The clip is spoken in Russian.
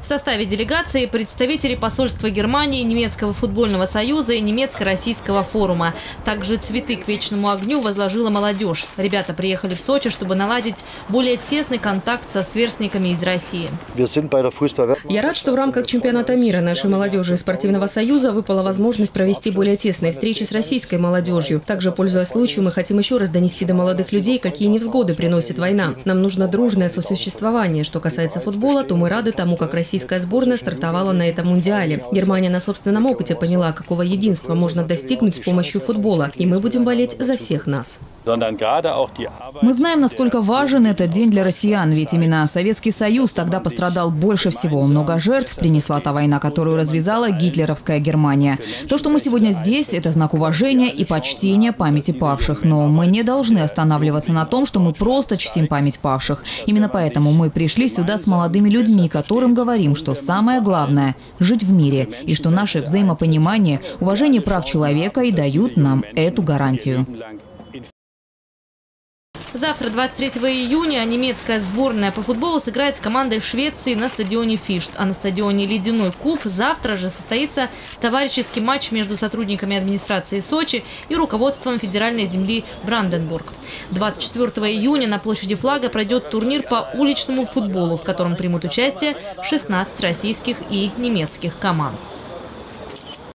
В составе делегации представители посольства Германии, Немецкого футбольного союза и Немецко-российского форума. Также цветы к вечному огню возложила молодежь. Ребята приехали в Сочи, чтобы наладить более тесный контакт со сверстниками из России. Я рад, что в рамках чемпионата мира нашей молодежи и спортивного союза выпала возможность провести более тесные встречи с российской молодежью. Также, пользуясь случаем, мы хотим еще раз донести до молодых людей, какие невзгоды приносит война. Нам нужно дружное сосуществование. Что касается футбола, то мы рады тому, как российская сборная стартовала на этом мундиале. Германия на собственном опыте поняла, какого единства можно достигнуть с помощью футбола, и мы будем болеть за всех нас. Мы знаем, насколько важен этот день для россиян, ведь именно Советский Союз тогда пострадал больше всего. Много жертв принесла та война, которую развязала гитлеровская Германия. То, что мы сегодня здесь, это знак уважения и почтения памяти павших. Но мы не должны останавливаться на том, что мы просто чтим память павших. Именно поэтому мы пришли сюда с молодыми людьми, которым говорим, что самое главное – жить в мире, и что наше взаимопонимание, уважение прав человека и дают нам эту гарантию. Завтра, 23 июня, немецкая сборная по футболу сыграет с командой Швеции на стадионе Фишт. А на стадионе «Ледяной куб» завтра же состоится товарищеский матч между сотрудниками администрации Сочи и руководством федеральной земли Бранденбург. 24 июня на площади Флага пройдет турнир по уличному футболу, в котором примут участие 16 российских и немецких команд.